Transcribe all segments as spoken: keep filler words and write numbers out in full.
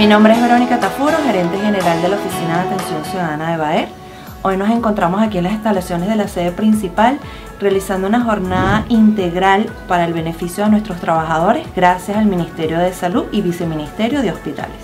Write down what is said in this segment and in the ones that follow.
Mi nombre es Verónica Tafuro, gerente general de la Oficina de Atención Ciudadana de Baer. Hoy nos encontramos aquí en las instalaciones de la sede principal realizando una jornada integral para el beneficio de nuestros trabajadores gracias al Ministerio de Salud y Viceministerio de Hospitales.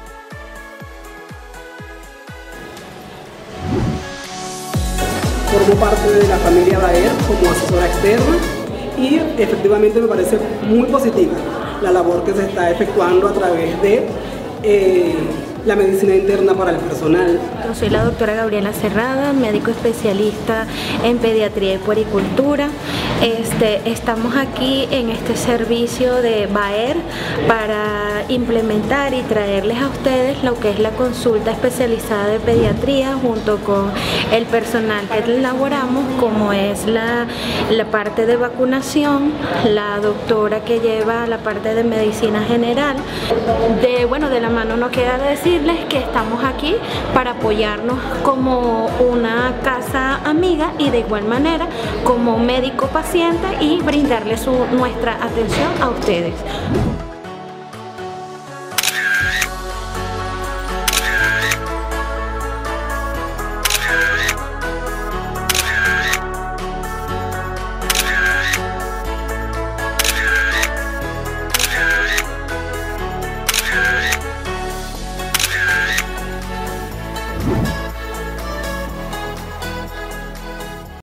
Formo parte de la familia Baer como asesora externa y efectivamente me parece muy positiva la labor que se está efectuando a través de eh, la medicina interna para el personal. Yo soy la doctora Gabriela Cerrada, médico especialista en pediatría y puericultura. Este, estamos aquí en este servicio de Baer para implementar y traerles a ustedes lo que es la consulta especializada de pediatría junto con el personal que elaboramos, como es la, la parte de vacunación, la doctora que lleva la parte de medicina general. De, bueno, de la mano no queda decirles que estamos aquí para apoyarnos como una casa amiga y de igual manera como médico paciente y brindarles su, nuestra atención a ustedes.